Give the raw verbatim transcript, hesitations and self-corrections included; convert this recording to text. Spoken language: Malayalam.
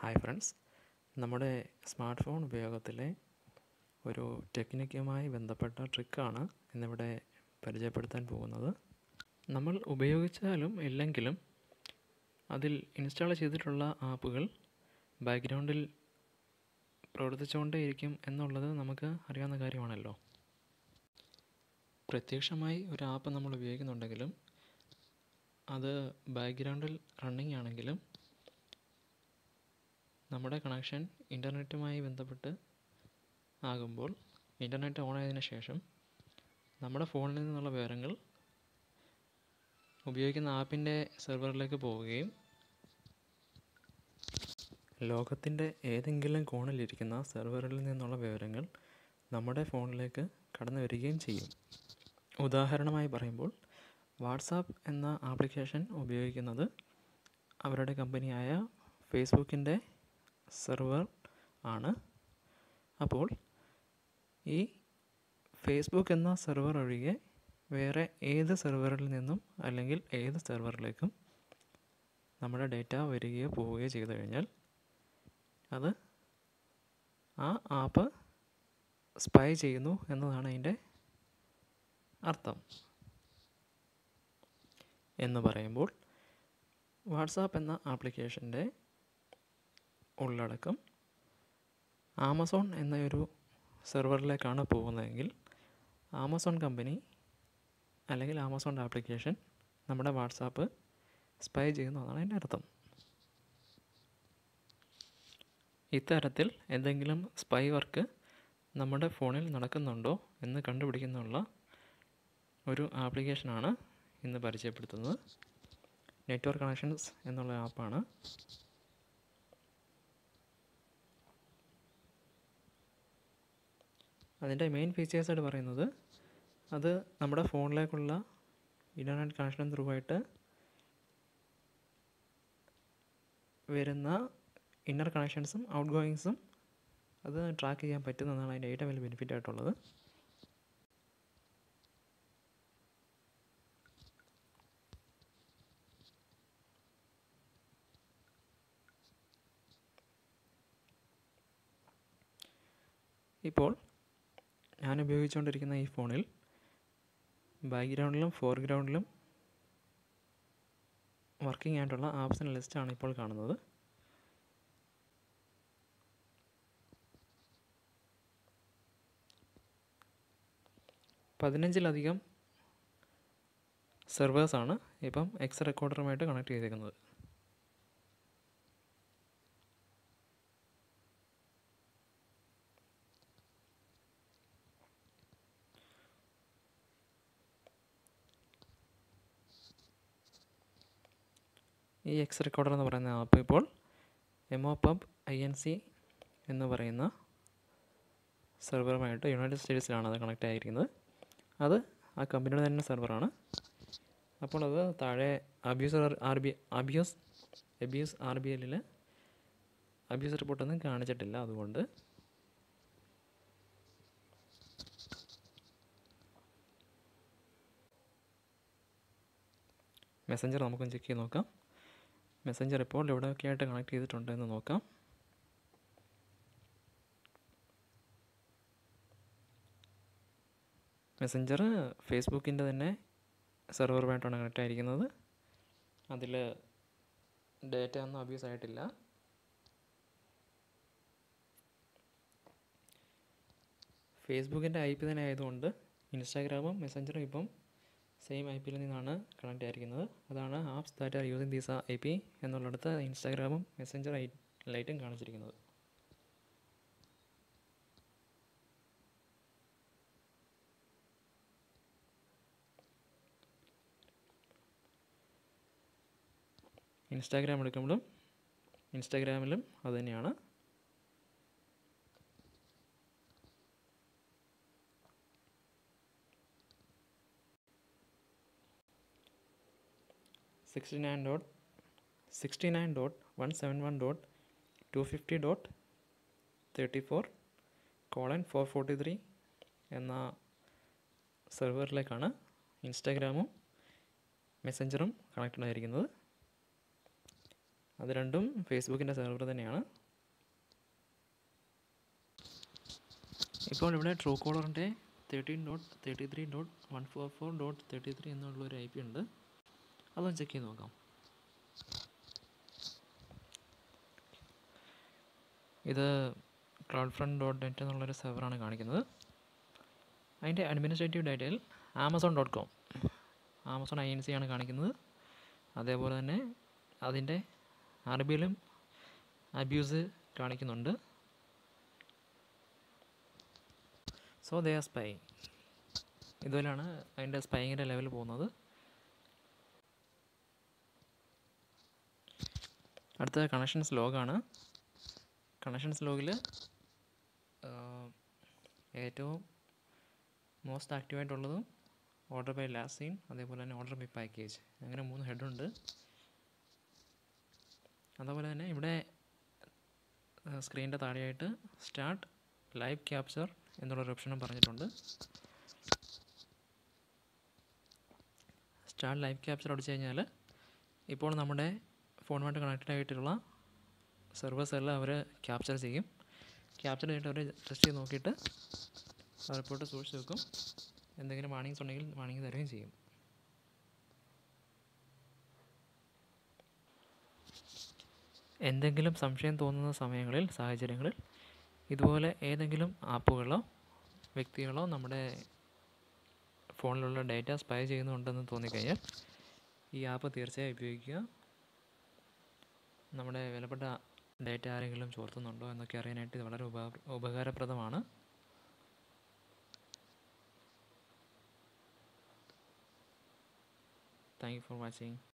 ഹായ് ഫ്രണ്ട്സ്, നമ്മുടെ സ്മാർട്ട് ഫോൺ ഉപയോഗത്തിലെ ഒരു ടെക്നിക്കുമായി ബന്ധപ്പെട്ട ട്രിക്കാണ് ഇന്നിവിടെ പരിചയപ്പെടുത്താൻ പോകുന്നത്. നമ്മൾ ഉപയോഗിച്ചാലും ഇല്ലെങ്കിലും അതിൽ ഇൻസ്റ്റാൾ ചെയ്തിട്ടുള്ള ആപ്പുകൾ ബാക്ക്ഗ്രൗണ്ടിൽ പ്രവർത്തിച്ചുകൊണ്ടേയിരിക്കും എന്നുള്ളത് നമുക്ക് അറിയാവുന്ന കാര്യമാണല്ലോ. പ്രത്യക്ഷമായി ഒരു ആപ്പ് നമ്മൾ ഉപയോഗിക്കുന്നുണ്ടെങ്കിലും അത് ബാക്ക്ഗ്രൗണ്ടിൽ റണ്ണിങ് ആണെങ്കിലും നമ്മുടെ കണക്ഷൻ ഇൻ്റർനെറ്റുമായി ബന്ധപ്പെട്ട് ആകുമ്പോൾ ഇൻ്റർനെറ്റ് ഓൺ ആയതിനു ശേഷം നമ്മുടെ ഫോണിൽ നിന്നുള്ള വിവരങ്ങൾ ഉപയോഗിക്കുന്ന ആപ്പിൻ്റെ സെർവറിലേക്ക് പോവുകയും ലോകത്തിൻ്റെ ഏതെങ്കിലും കോണിലിരിക്കുന്ന സെർവറിൽ നിന്നുള്ള വിവരങ്ങൾ നമ്മുടെ ഫോണിലേക്ക് കടന്നു വരികയും ചെയ്യും. ഉദാഹരണമായി പറയുമ്പോൾ വാട്സാപ്പ് എന്ന ആപ്ലിക്കേഷൻ ഉപയോഗിക്കുന്നത് അവരുടെ കമ്പനിയായ ഫേസ്ബുക്കിൻ്റെ സെർവർ ആണ്. അപ്പോൾ ഈ ഫേസ്ബുക്ക് എന്ന സെർവർ ഒഴികെ വേറെ ഏത് സെർവറിൽ നിന്നും അല്ലെങ്കിൽ ഏത് സെർവറിലേക്കും നമ്മുടെ ഡേറ്റ വരികയോ പോവുകയോ ചെയ്തു കഴിഞ്ഞാൽ അത് ആ ആപ്പ് സ്പൈ ചെയ്യുന്നു എന്നതാണ് അതിൻ്റെ അർത്ഥം. എന്ന് പറയുമ്പോൾ വാട്സാപ്പ് എന്ന ആപ്ലിക്കേഷൻ്റെ ഉള്ളടക്കം ആമസോൺ എന്നൊരു സെർവറിലേക്കാണ് പോകുന്നതെങ്കിൽ ആമസോൺ കമ്പനി അല്ലെങ്കിൽ ആമസോൺ ആപ്ലിക്കേഷൻ നമ്മുടെ വാട്സാപ്പ് സ്പൈ ചെയ്യുന്നതാണ് അതിൻ്റെ അർത്ഥം. ഇത്തരത്തിൽ എന്തെങ്കിലും സ്പൈ വർക്ക് നമ്മുടെ ഫോണിൽ നടക്കുന്നുണ്ടോ എന്ന് കണ്ടുപിടിക്കുന്നുള്ള ഒരു ആപ്ലിക്കേഷനാണ് ഇന്ന് പരിചയപ്പെടുത്തുന്നത്. നെറ്റ്വർക്ക് കണക്ഷൻസ് എന്നുള്ള ആപ്പാണ്. അതിൻ്റെ മെയിൻ ഫീച്ചേഴ്സായിട്ട് പറയുന്നത് അത് നമ്മുടെ ഫോണിലേക്കുള്ള ഇൻ്റർനെറ്റ് കണക്ഷൻ ത്രൂ ആയിട്ട് വരുന്ന ഇന്നർ കണക്ഷൻസും ഔട്ട് ഗോയിങ്സും അത് ട്രാക്ക് ചെയ്യാൻ പറ്റുന്നതാണ് അതിൻ്റെ ഏറ്റവും വലിയ ബെനിഫിറ്റ് ആയിട്ടുള്ളത്. ഇപ്പോൾ ഞാൻ ഉപയോഗിച്ചുകൊണ്ടിരിക്കുന്ന ഈ ഫോണിൽ ബാക്ക്ഗ്രൗണ്ടിലും ഫോർഗ്രൗണ്ടിലും വർക്കിംഗ് ആയിട്ടുള്ള ആപ്സിൻ്റെ ലിസ്റ്റാണ് ഇപ്പോൾ കാണുന്നത്. പതിനഞ്ചിലധികം സെർവേഴ്സാണ് ഇപ്പം എക്സ് റെക്കോർഡറുമായിട്ട് കണക്ട് ചെയ്തേക്കുന്നത്. ഈ എക്സ് റെക്കോർഡർ എന്ന് പറയുന്ന ആപ്പ് ഇപ്പോൾ എമോപബ് ഐ എൻ സി എന്ന് പറയുന്ന സെർവറുമായിട്ട് യുണൈറ്റഡ് സ്റ്റേറ്റ്സിലാണ് അത് കണക്റ്റ് ആയിരിക്കുന്നത്. അത് ആ കമ്പനിയുടെ തന്നെ സെർവറാണ്. അപ്പോൾ അത് താഴെ abuser R B abuse abuse R B എല്ലിൽ അബ്യൂസ് റിപ്പോർട്ടൊന്നും കാണിച്ചിട്ടില്ല. അതുകൊണ്ട് മെസ്സഞ്ചർ നമുക്കൊന്ന് ചെക്ക് ചെയ്ത് നോക്കാം. മെസ്സഞ്ചർ ഇപ്പോൾ എവിടെയൊക്കെ ആയിട്ട് കണക്ട് ചെയ്തിട്ടുണ്ട് എന്ന് നോക്കാം. മെസ്സഞ്ചർ ഫേസ്ബുക്കിൻ്റെ തന്നെ സെർവറുമായിട്ടാണ് കണക്റ്റ് ആയിരിക്കുന്നത്. അതിൽ ഡേറ്റ ഒന്നും അബ്യൂസ് ആയിട്ടില്ല. ഫേസ്ബുക്കിൻ്റെ ഐ പി തന്നെ ആയതുകൊണ്ട് ഇൻസ്റ്റാഗ്രാമും മെസ്സഞ്ചറും ഇപ്പം സെയിം ഐ പിയിൽ നിന്നാണ് കണക്റ്റ് ആയിരിക്കുന്നത്. അതാണ് apps that are using these I P എന്നുള്ളിടത്ത് ഇൻസ്റ്റാഗ്രാമും മെസ്സഞ്ചർ ഐ ലൈറ്റും കാണിച്ചിരിക്കുന്നത്. ഇൻസ്റ്റാഗ്രാം എടുക്കുമ്പോഴും ഇൻസ്റ്റാഗ്രാമിലും അതുതന്നെയാണ്. Sixty nine dot sixty nine dot one seven one dot two fifty dot thirty four colon four forty three എന്ന സെർവറിലേക്കാണ് ഇൻസ്റ്റാഗ്രാമും മെസ്സഞ്ചറും കണക്റ്റഡ് ആയിരിക്കുന്നത്. അത് രണ്ടും ഫേസ്ബുക്കിൻ്റെ സെർവർ തന്നെയാണ്. ഇപ്പോൾ ഇവിടെ ട്രൂ കോളറിൻ്റെ thirteen dot thirty three dot one four four dot thirty three എന്നുള്ളൊരു ഐ പി ഉണ്ട്. അതൊന്ന് ചെക്ക് ചെയ്ത് നോക്കാം. ഇത് ക്ലൗഡ് ഫ്രണ്ട് ഡോട്ട് നെറ്റ് എന്നുള്ളൊരു സെർവറാണ് കാണിക്കുന്നത്. അതിൻ്റെ അഡ്മിനിസ്ട്രേറ്റീവ് ഡേറ്റയിൽ Amazon dot com Amazon I N C ആണ് കാണിക്കുന്നത്. അതേപോലെ തന്നെ അതിൻ്റെ അറബിയിലും അബ്യൂസ് കാണിക്കുന്നുണ്ട്. So they are spy. ഇതുപോലെയാണ് അതിൻ്റെ സ്പൈങ്ങിൻ്റെ ലെവൽ പോകുന്നത്. അടുത്ത കണക്ഷൻസ് ലോഗാണ്. കണക്ഷൻസ് ലോഗിൽ ഏറ്റവും മോസ്റ്റ് ആക്റ്റീവായിട്ടുള്ളതും ഓർഡർ ബൈ ലാസ്റ്റ് സീൻ, അതേപോലെ തന്നെ ഓർഡർ ബൈ പാക്കേജ്, അങ്ങനെ മൂന്ന് ഹെഡുണ്ട്. അതേപോലെ തന്നെ ഇവിടെ സ്ക്രീനിൻ്റെ താഴെയായിട്ട് സ്റ്റാർട്ട് ലൈവ് ക്യാപ്ചർ എന്നുള്ളൊരു ഓപ്ഷനും പറഞ്ഞിട്ടുണ്ട്. സ്റ്റാർട്ട് ലൈവ് ക്യാപ്ചർ അടിച്ചു കഴിഞ്ഞാൽ ഇപ്പോൾ നമ്മുടെ ഫോണുമായിട്ട് കണക്റ്റഡ് ആയിട്ടുള്ള സെർവേഴ്സ് എല്ലാം അവർ ക്യാപ്ചർ ചെയ്യും. ക്യാപ്ചർ ചെയ്തിട്ട് അവർ ടെസ്റ്റ് ചെയ്ത് നോക്കിയിട്ട് റിപ്പോർട്ട് സൂക്ഷിച്ച് വെക്കും. എന്തെങ്കിലും വാർണിങ്സ് ഉണ്ടെങ്കിൽ വാർണിംഗ് തരുകയും ചെയ്യും. എന്തെങ്കിലും സംശയം തോന്നുന്ന സമയങ്ങളിൽ സാഹചര്യങ്ങളിൽ ഇതുപോലെ ഏതെങ്കിലും ആപ്പുകളോ വ്യക്തികളോ നമ്മുടെ ഫോണിലുള്ള ഡാറ്റ സ്പൈ ചെയ്യുന്നുണ്ടെന്ന് തോന്നിക്കഴിഞ്ഞാൽ ഈ ആപ്പ് തീർച്ചയായും ഉപയോഗിക്കുക. നമ്മുടെ വിലപ്പെട്ട ഡാറ്റ ആരെങ്കിലും ചോർത്തുന്നുണ്ടോ എന്നൊക്കെ അറിയാനായിട്ട് ഇത് വളരെ ഉപ ഉപകാരപ്രദമാണ്. Thank you for watching.